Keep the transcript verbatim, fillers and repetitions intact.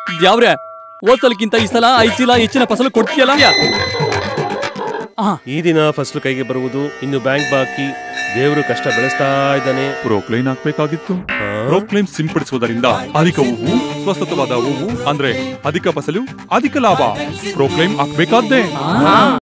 ದ್ಯಾವ್ರೆ ಹೋದ್ಸಲಕ್ಕಿಂತ ಈ ಸಲ ಐದು ಚೀಲ ಹೆಚ್ಚಿನ ಫಸಲು ಕೊಡ್ತೀಯಲ್ಲ? ಈ ದಿನ ಫಸಲು ಕೈಗೆ ಬರುವುದು, ಇನ್ನು ಬ್ಯಾಂಕ್ ಬಾಕಿ. ದೇವರು ಕಷ್ಟ ಬೆಳೆಸ್ತಾ ಇದ್ದಾನೆ. ಪ್ರೋಕ್ಲೈನ್ ಹಾಕ್ಬೇಕಾಗಿತ್ತು. ಪ್ರೋಕ್ಲೈನ್ ಸಿಂಪಡಿಸುವುದರಿಂದ ಅಧಿಕ ಹೂವು, ಸ್ವಸ್ಥವಾದ ಹೂವು ಅಂದ್ರೆ ಅಧಿಕ ಫಸಲು, ಅಧಿಕ ಲಾಭ. ಪ್ರೋಕ್ಲೈನ್ ಹಾಕ್ಬೇಕಾದ್ದೆ.